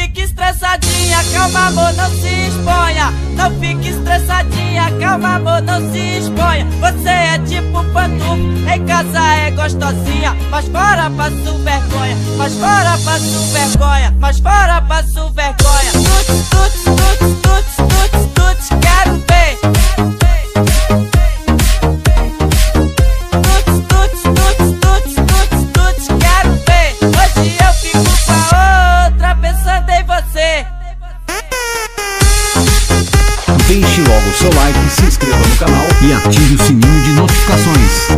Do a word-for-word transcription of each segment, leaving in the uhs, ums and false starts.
fique estressadinha, calma amor, não se exponha. Não fique estressadinha, calma amor, não se exponha. Você é tipo pantufo, em casa é gostosinha, mas fora passo vergonha, mas fora passo vergonha, mas fora passo vergonha. Tuts, tuts, tuts, tuts, tuts, tuts, quero ver. Tuts, tuts, tuts, tuts, tuts, tuts, quero ver. Hoje eu fico com a outra pensando em você. Deixe logo o seu like, se inscreva no canal e ative o sininho de notificações.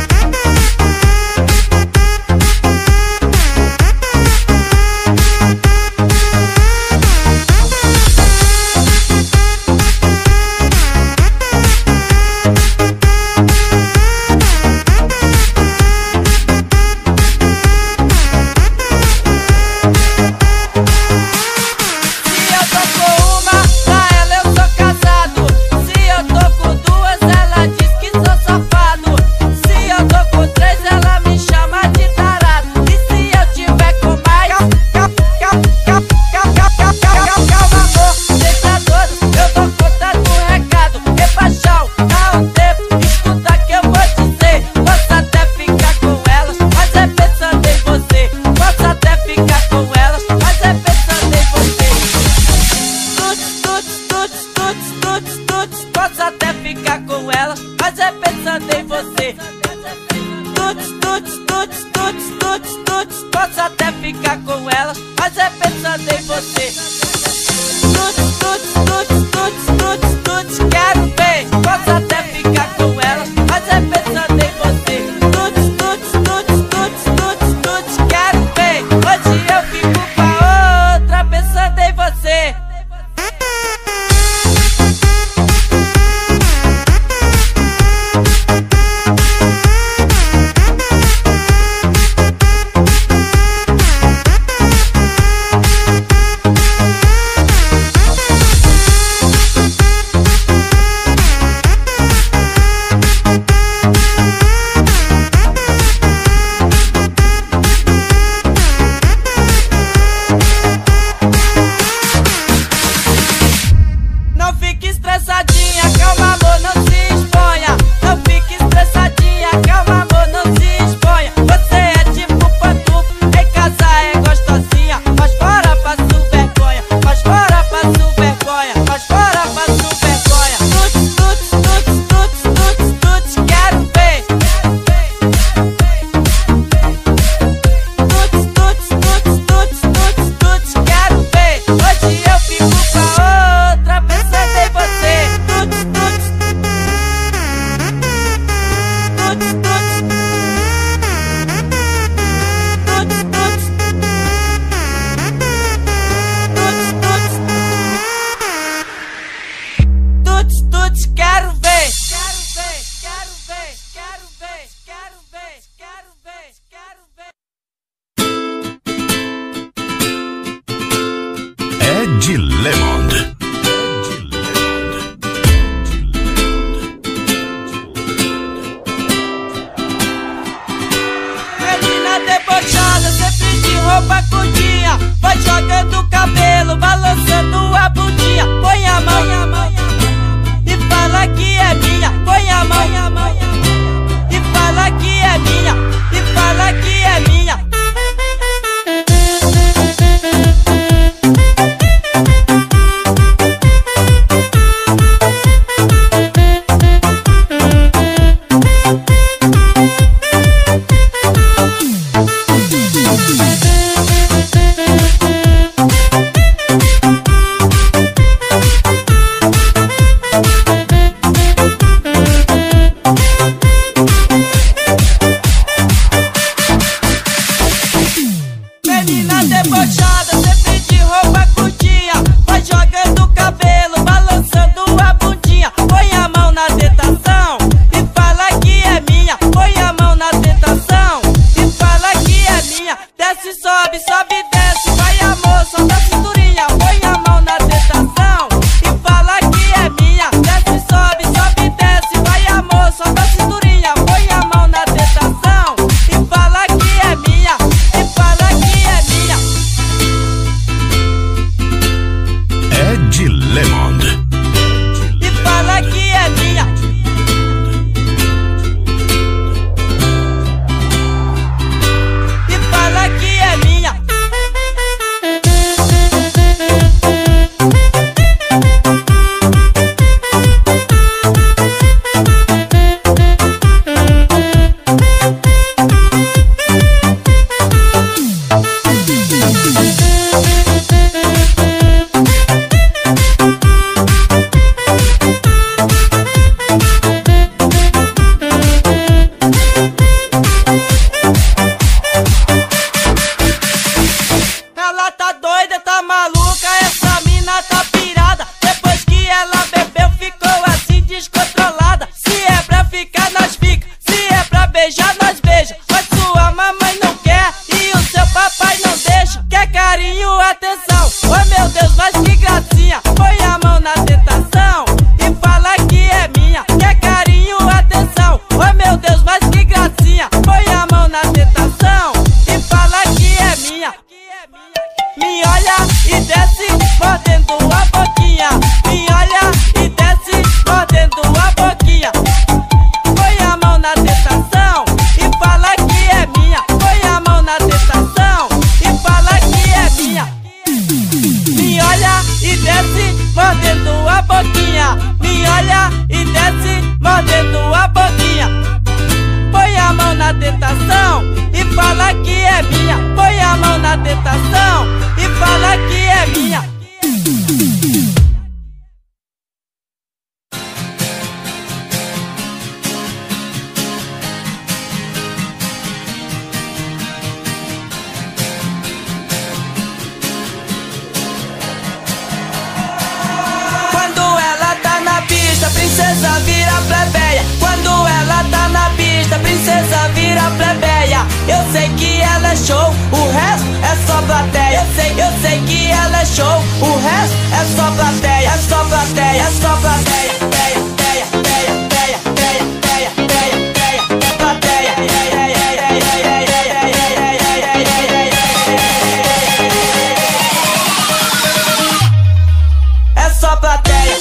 Posso até ficar com elas, mas é pensando em você. Tuts, tuts, tuts, tuts, tuts, tuts. Posso até ficar com elas, mas é pensando em você. Tuts, tuts, tuts, tuts, tuts, tuts, quero ver. Posso até ficar com elas, mas é pensando em você. Tuts, tuts, tuts, tuts, tuts, tuts, quero ver. Hoje eu fico com a outra pensando em você. Estressadinha, calma amor, não se exponha. Não fique estressadinha, calma amor, não se exponha. Você é tipo pantufo, em casa é gostosinha, mas fora passo vergonha, mas fora passo vergonha, mas fora passo vergonha. Tuts, tuts, tuts, tuts, tuts, tuts, quero ver. Tuts, tuts, tuts, tuts, tuts, tuts, quero ver. Hoje eu fico com a outra pensando em você. Tuts, tuts, tuts, tuts, tuts, tuts, tuts, tuts, tuts, quero ver. Quero ver, quero ver, quero ver, quero ver, quero ver, quero ver. Ed Lemond. Debochada, sempre de roupa curtinha, vai jogando o cabelo, balançando a bundinha. Põe a mão, põe a mão e fala que é minha. Põe a mão e fala que é minha, e fala que é minha. Menina debochada, sempre de roupa curtinha, vai jogando o cabelo, balançando a bundinha. Põe a mão na tentação e fala que é minha. Põe a mão na tentação e fala que é minha. Desce, sobe, sobe, desce, vai amor, solta a cinturinha. Põe a mão na tentação e fala que é minha. Desce, sobe, sobe, desce, vai amor, solta a cinturinha. Põe a mão na tentação e fala que é minha, e fala que é minha. atenção. Oh meu Deus, mas que gracinha. Põe a mão na tentação e fala que é minha. Quer carinho, atenção. Oh meu Deus, mas que gracinha. Põe a mão na tentação e fala que é minha. Me olha e desce mordendo a boquinha. Me olha e desce mordendo a boquinha. Põe a mão na tentação e fala que é minha. Põe a mão na tentação e fala que é minha. Me olha e desce mordendo a boquinha. Me olha e desce mordendo a boquinha. Põe a mão na tentação e fala que é minha. Põe a mão na tentação e fala que é minha. Quando ela tá na pista, princesa vira plebeia. Quando ela tá na pista, princesa vira plebeia. Eu sei que ela é show, o resto é só plateia. Eu sei, eu sei que ela é show, o resto é só plateia. É só plateia, é só plateia. Teia, teia, teia, teia, teia, teia, teia, teia, plateia. É só plateia.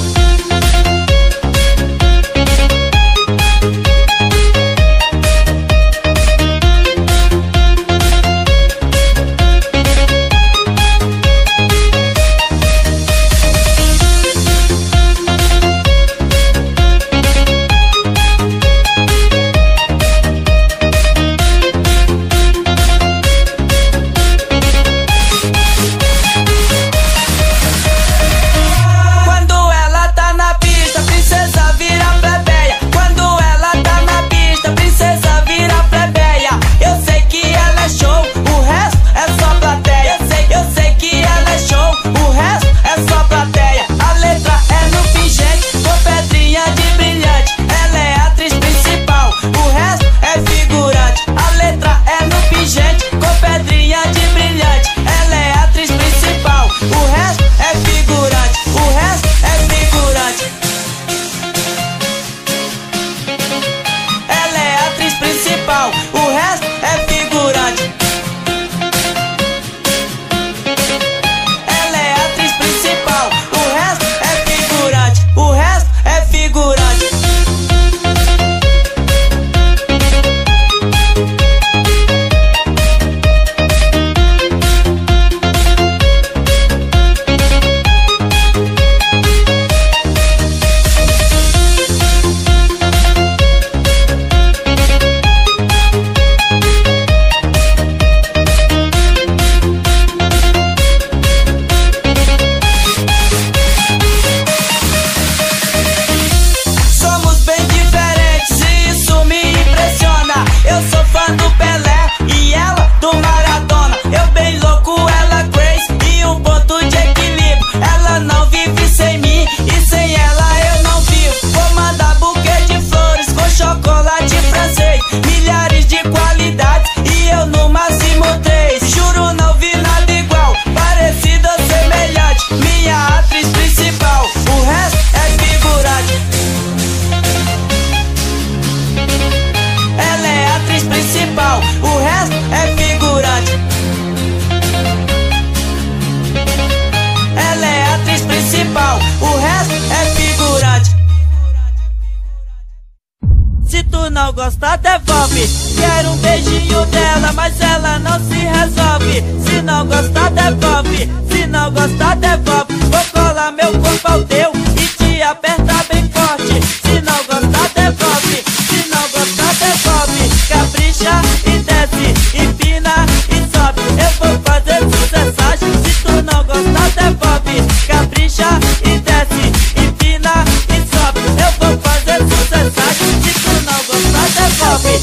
Não gosta, devolve. Quero um beijinho dela, mas ela não se resolve. Se não gosta, devolve. Se não gosta, devolve. Vou colar meu corpo ao teu e te apertar bem forte. Se não gosta, devolve. Se não gosta, devolve. Capricha e desce, empina e sobe. Eu vou fazer sucessagem. Se tu não gosta, devolve. Capricha e desce, empina e sobe. Eu vou fazer sucessagem. Se tu não gosta, devolve.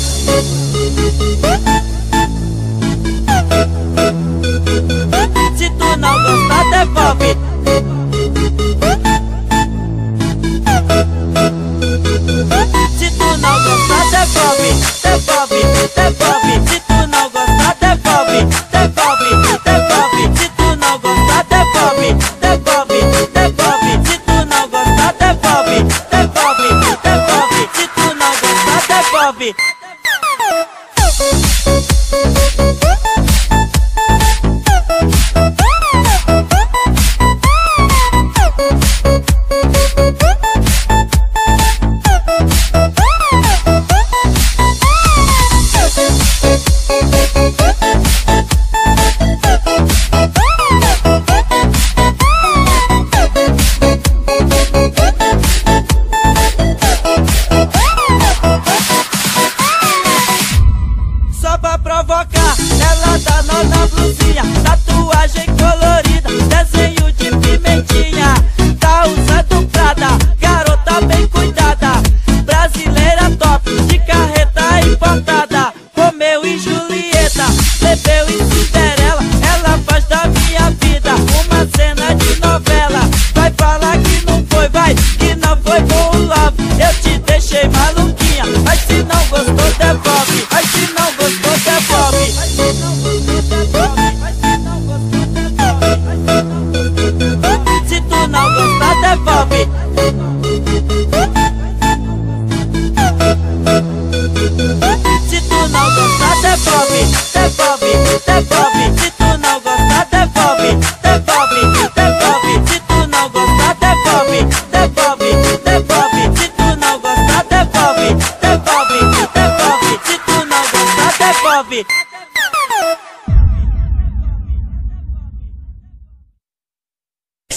Se tu não gosta, devolve. Se tu não gosta, devolve. Devolve, devolve. Se tu não gosta, devolve. Devolve, devolve. Se tu não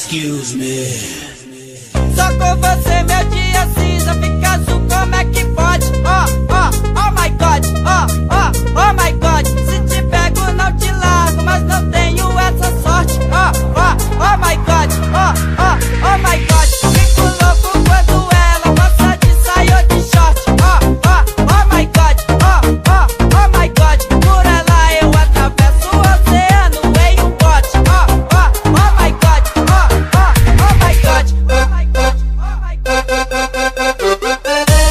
Excuse me. Só com você meu dia cinza fica azul, como é que pode? Oh, oh, oh my God, oh, oh, oh my God. Se te pego não te largo, mas não tenho essa sorte. Oh, oh, oh my God, oh, oh, oh my God. Fico louco quando ela gosta de saia ou de short. Oh, oh, oh my God, oh, oh, oh my God. Por ela eu atravesso o oceano em um bote. Oh, oh, oh my God, oh, oh, oh my God, oh my God, oh my God.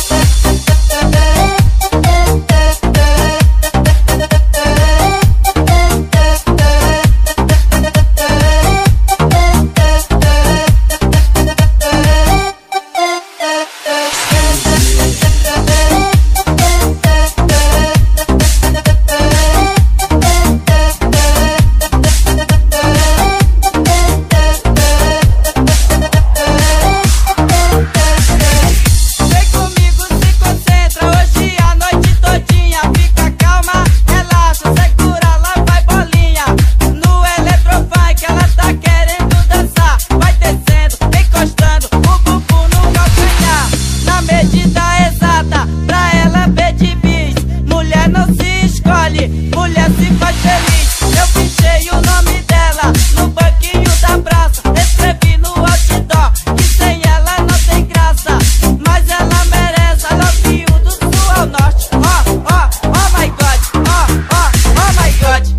Mulher se faz feliz, eu pichei o nome dela no banquinho da praça. Escrevi no outdoor que sem ela não tem graça, mas ela merece. I love you do sul ao norte. Oh, oh, oh my God, oh, oh, oh my God.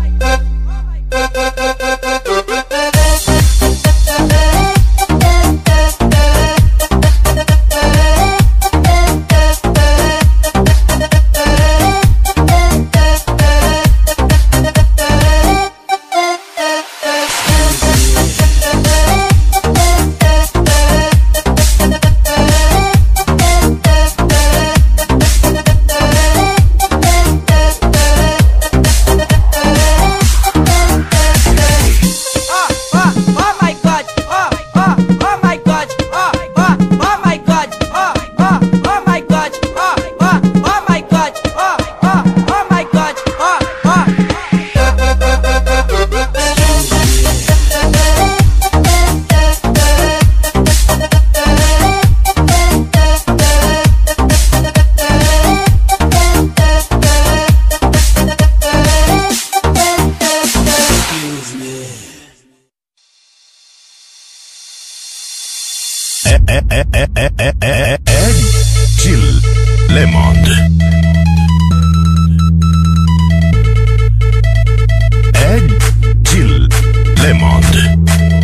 É, é, é, é, é, é, é de Lemond. É de Lemond.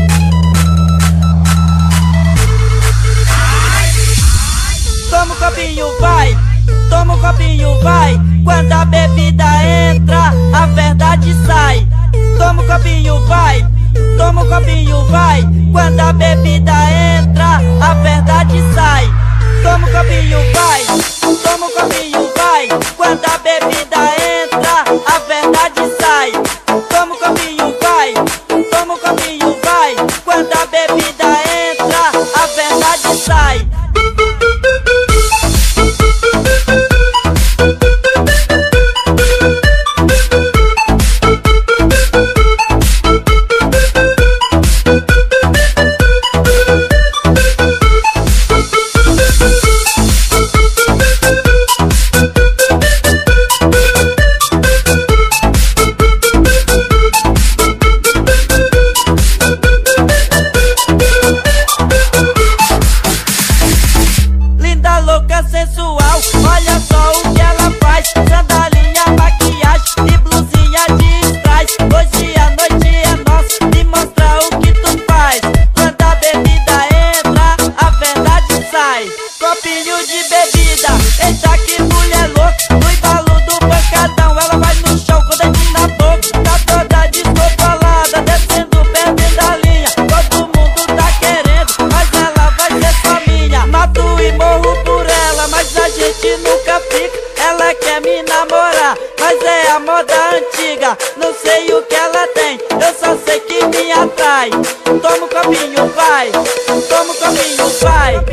Toma um copinho, vai, toma um copinho, vai. Quando a bebida entra, a verdade sai. Toma um copinho, vai, toma um copinho, vai. Quando a bebida entra, a verdade sai. Toma um copinho, vai, toma um copinho, vai. Quando a bebida entra, a verdade sai. Toma um copinho, vai, toma um copinho, vai. Quando a bebida entra, a verdade sai. Olha só o que ela faz, sandalinha, maquiagem e blusinha de strass. Hoje a noite é nossa, me mostra o que tu faz. Quando a bebida entra, a verdade sai. Copinho de bebida, eita que mulher louca. No embalo do pancadão, ela vai no chão com o dedinho na boca. Tá toda descontrolada, descendo, perdendo a linha. Todo mundo tá querendo, mas ela vai ser só minha. Mato e morro por ela, mas a gente nunca fica. Ela quer me namorar, mas é a moda antiga. Não sei o que ela tem, eu só sei que me atrai. Toma um copinho, vai, toma um copinho, vai.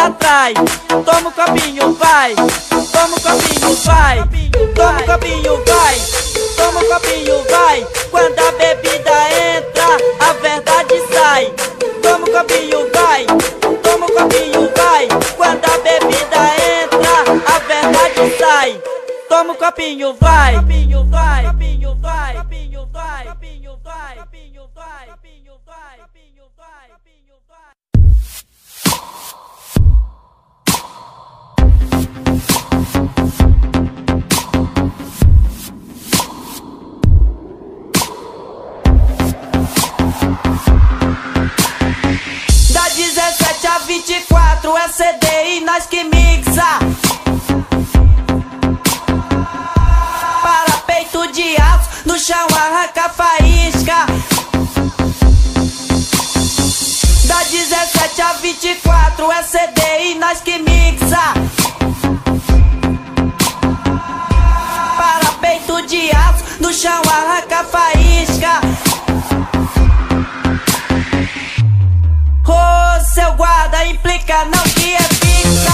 atrás. Toma o copinho, vai. Toma o copinho, vai. Toma o copinho, vai. Toma o copinho, vai. Quando a bebida entra, a verdade sai. Toma o copinho, vai. Toma o copinho, vai. Quando a bebida entra, a verdade sai. Toma o copinho, vai. Copinho, vai. Copinho, vai. Copinho, vai. Copinho, vai. Copinho, vai. Copinho, vai. Copinho, vai. Copinho, vai. Da dezessete a vinte e quatro é C D e nós que mixa. Para peito de aço, no chão arranca faísca. Da dezessete a vinte e quatro é C D e nós que mixa. Para peito de aço, no chão arranca faísca. Ô, seu guarda, implica não que é fixa.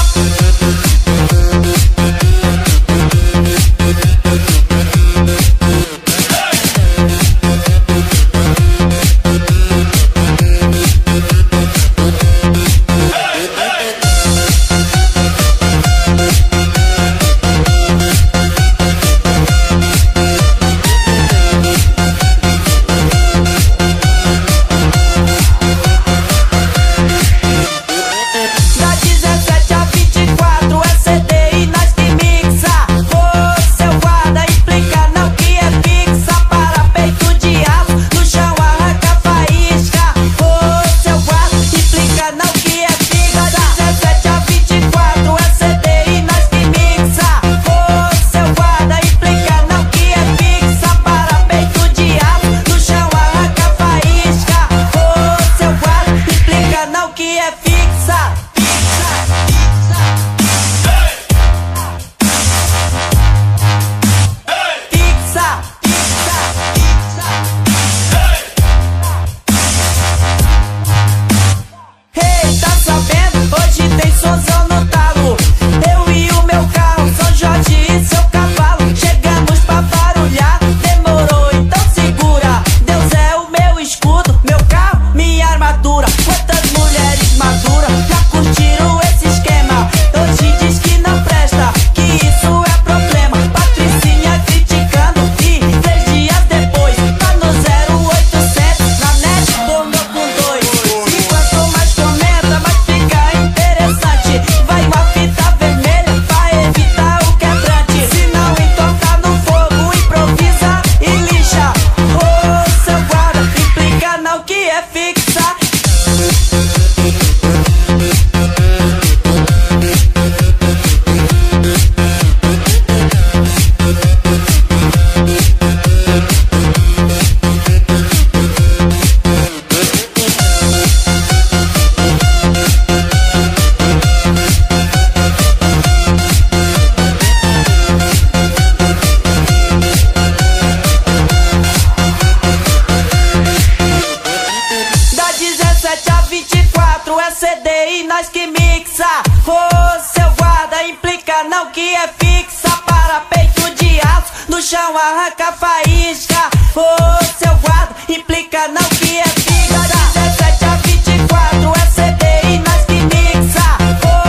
Arranca faísca, ô seu guarda, implica não que é fica. Da dezessete a vinte e quatro é C D e nós que mixa.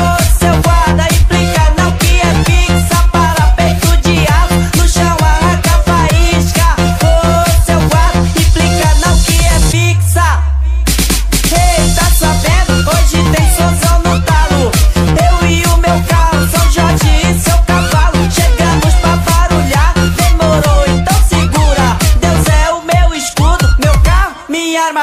Ô seu guarda, implica não que é fixa. Para peito de aço, no chão arranca faísca. Ô seu guarda, implica não que é fixa. Ei, tá sabendo? Hoje tem sonzão no talo. Eu e o meu carro, São Jorge e seu cavalo. Chegamos pra barulhar. Demorou, então segura. Deus é o meu escudo, meu carro, minha arma.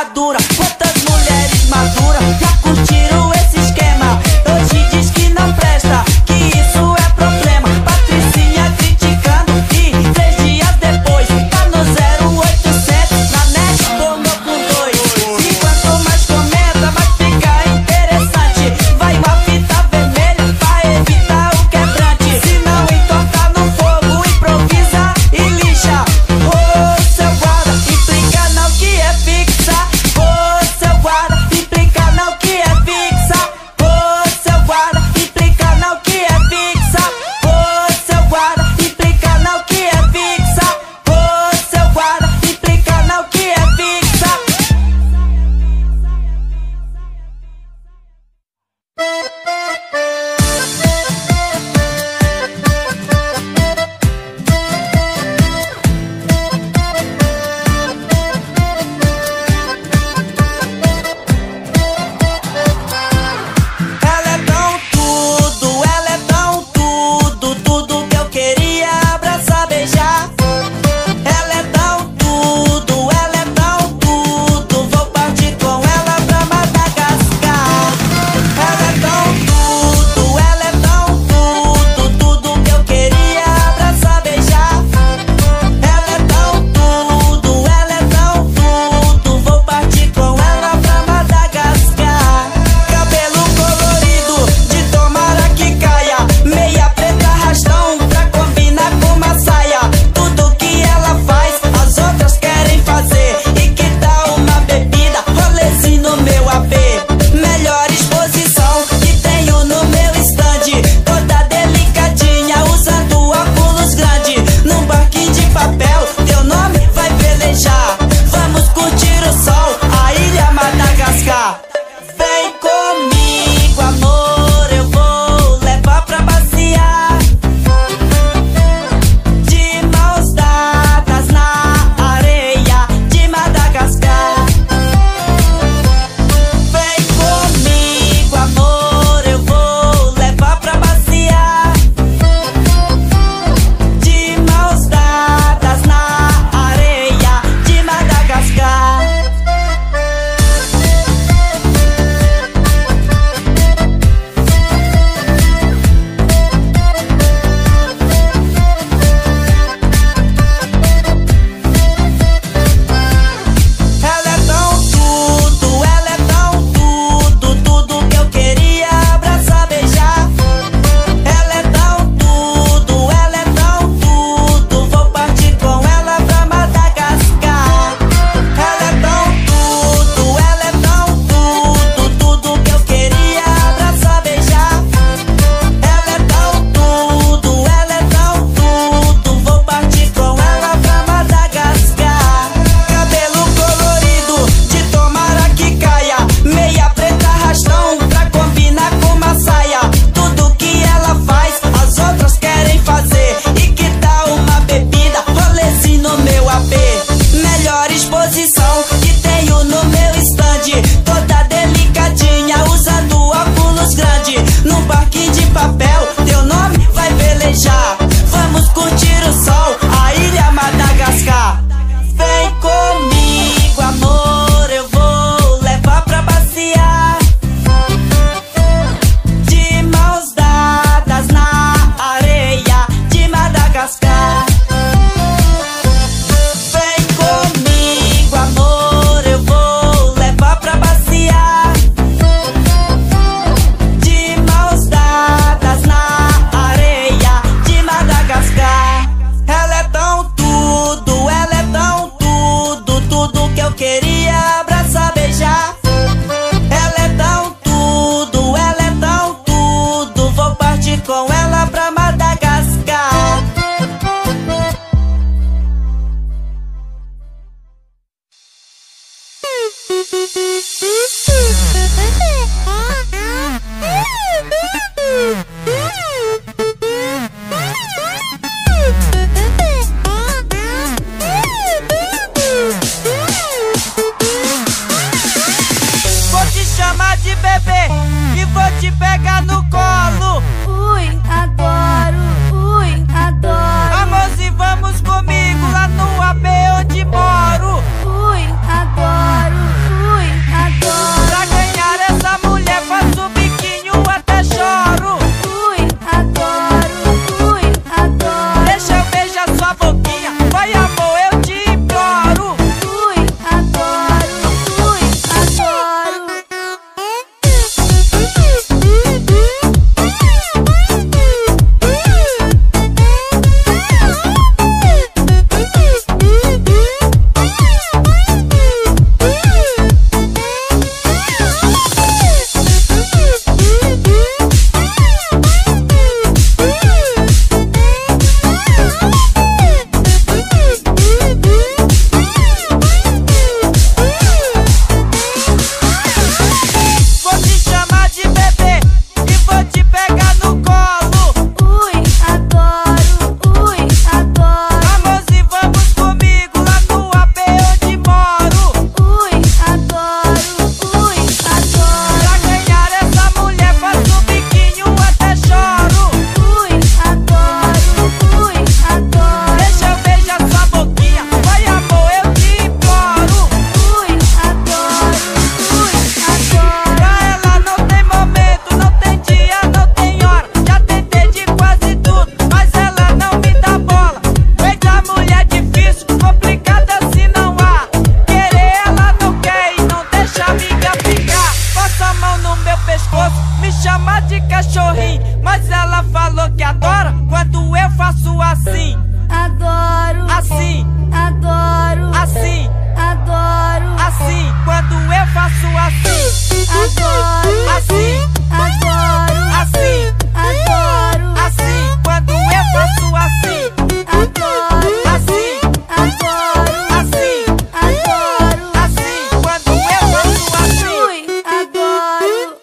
Mas ela falou que adora quando eu faço assim. Adoro, Assim, adoro, assim, adoro, assim. Quando eu faço assim. adoro, Assim, adoro, assim, adoro, assim. Quando eu faço assim. adoro, Assim, adoro, assim, adoro, assim. Quando eu faço assim. ui, adoro.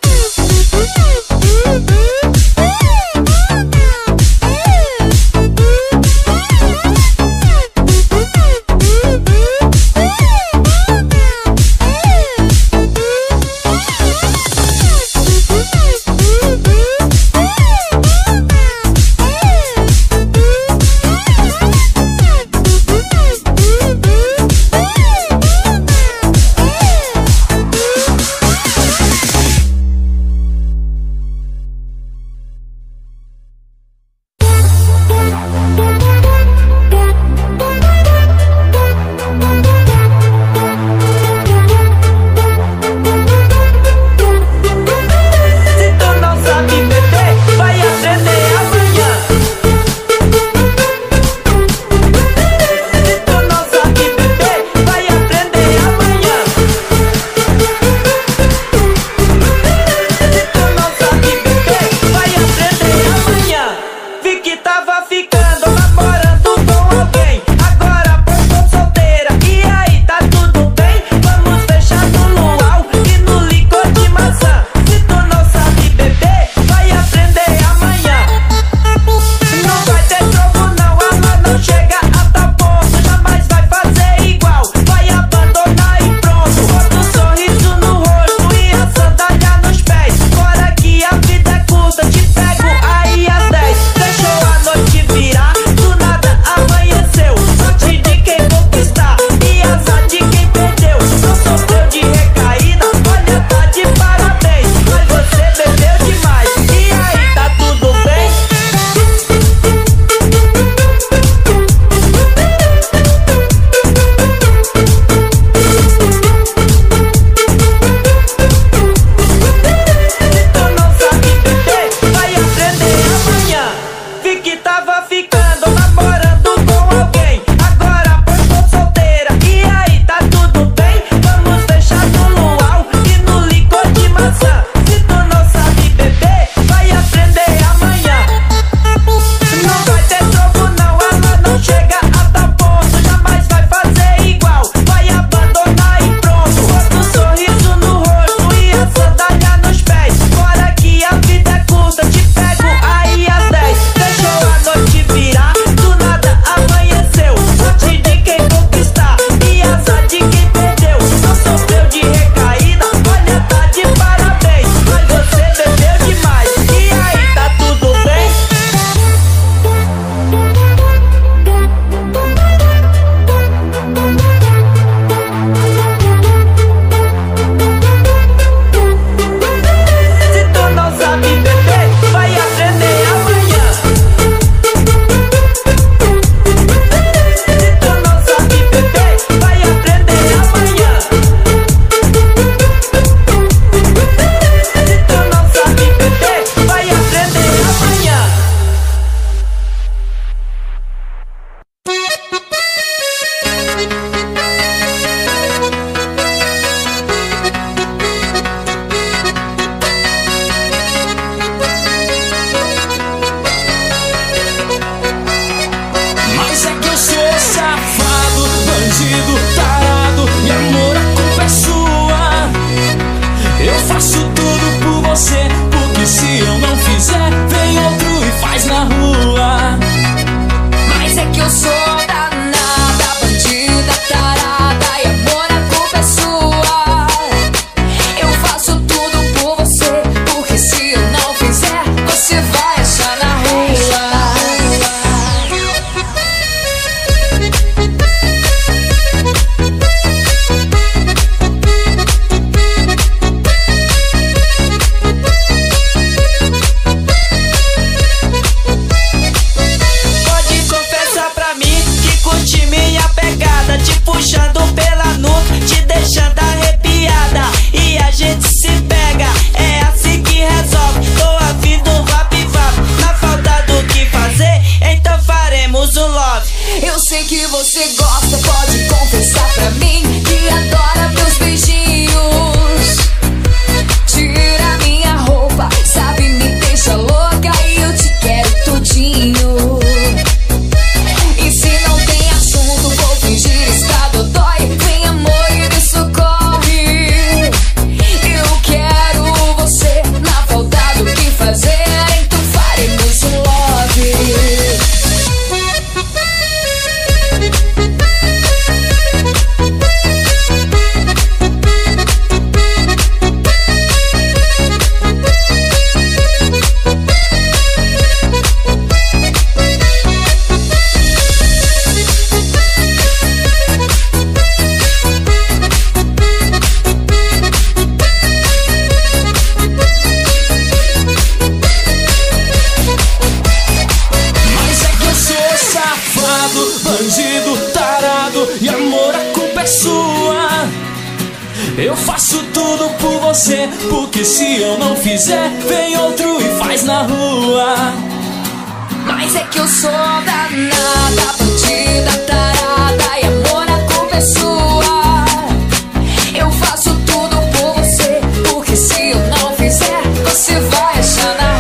Eu faço tudo por você, porque se eu não fizer, vem outro e faz na rua. Mas é que eu sou danada, bandida, tarada, e amor, a culpa é sua. Eu faço tudo por você, porque se eu não fizer, você vai achar na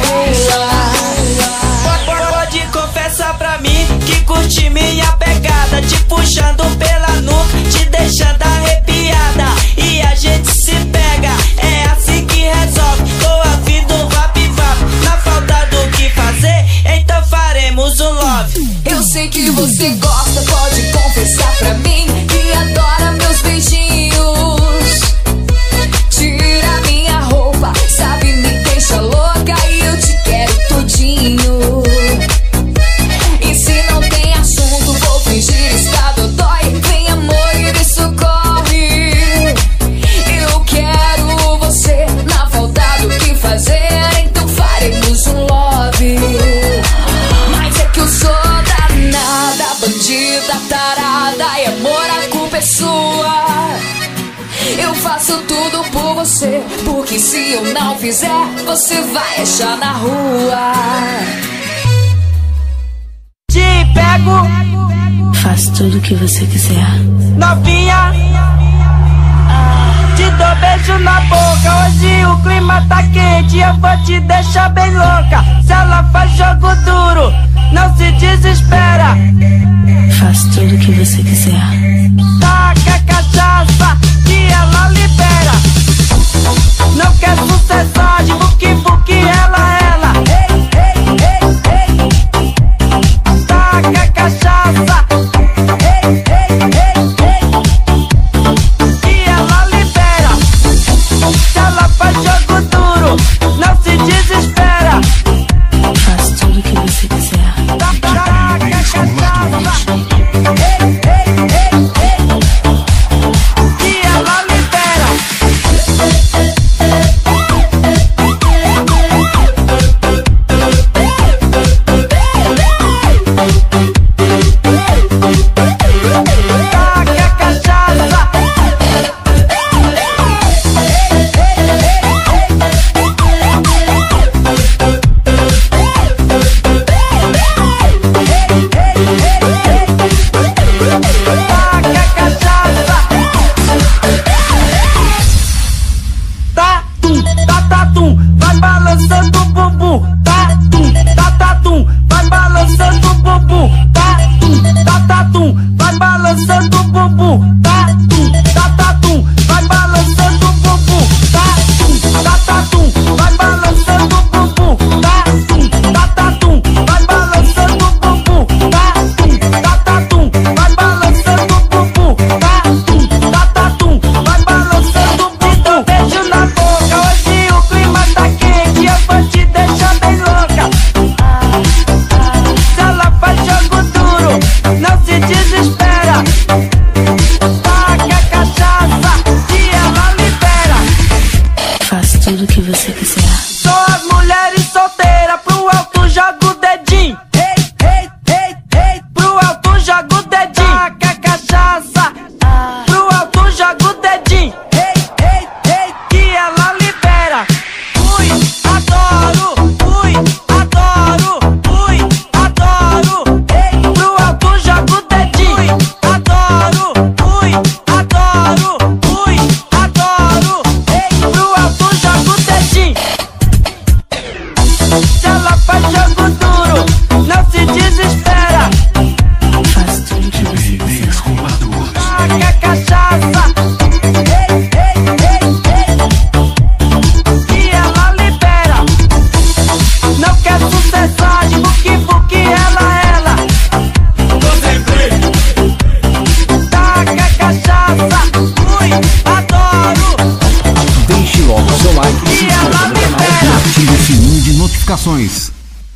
rua. Pode, pode confessar pra mim que curte minha pegada, te puxando pela nuca, te deixando arrepiada, e a gente se pega, é assim que resolve. Tô a fim do vap-vap, na falta do que fazer, então faremos um love. Eu sei que você gosta, pode confessar pra mim que adora meus beijinhos. Tira minha roupa, sabe, me deixa louca e eu te quero tudinho. E se não tem assunto, vou fingir estado dói. Vem amor e me socorre. Eu quero você, na falta do que fazer, então faremos um love. Mas é que eu sou danada, bandida, tarada, e amor, a culpa é sua. Eu faço tudo por você, porque se eu não fizer, você vai achar na rua. Te pego, Faço tudo o que você quiser. novinha, te dou beijo na boca. Hoje o clima tá quente, eu vou te deixar bem louca. Se ela faz jogo duro, não se desespera. Faço tudo o que você quiser. Tá